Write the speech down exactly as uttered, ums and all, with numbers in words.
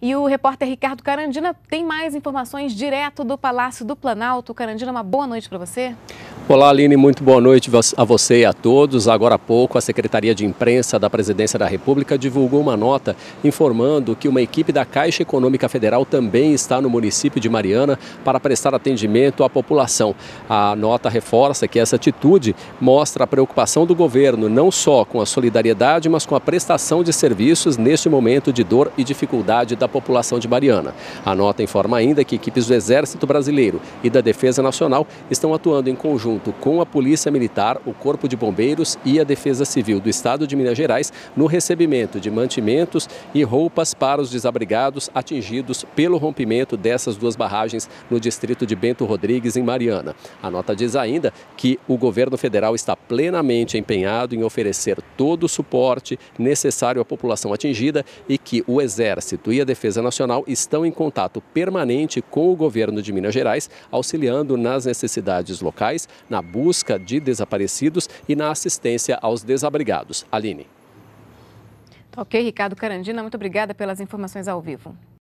E o repórter Ricardo Carandina tem mais informações direto do Palácio do Planalto. Carandina, uma boa noite para você. Olá, Aline, muito boa noite a você e a todos. Agora há pouco, a Secretaria de Imprensa da Presidência da República divulgou uma nota informando que uma equipe da Caixa Econômica Federal também está no município de Mariana para prestar atendimento à população. A nota reforça que essa atitude mostra a preocupação do governo, não só com a solidariedade, mas com a prestação de serviços neste momento de dor e dificuldade da população de Mariana. A nota informa ainda que equipes do Exército Brasileiro e da Defesa Nacional estão atuando em conjunto com a Polícia Militar, o Corpo de Bombeiros e a Defesa Civil do Estado de Minas Gerais no recebimento de mantimentos e roupas para os desabrigados atingidos pelo rompimento dessas duas barragens no distrito de Bento Rodrigues, em Mariana. A nota diz ainda que o governo federal está plenamente empenhado em oferecer todo o suporte necessário à população atingida e que o Exército e a Defesa Nacional estão em contato permanente com o governo de Minas Gerais, auxiliando nas necessidades locais, na busca de desaparecidos e na assistência aos desabrigados. Aline. Ok, Ricardo Carandina, muito obrigada pelas informações ao vivo.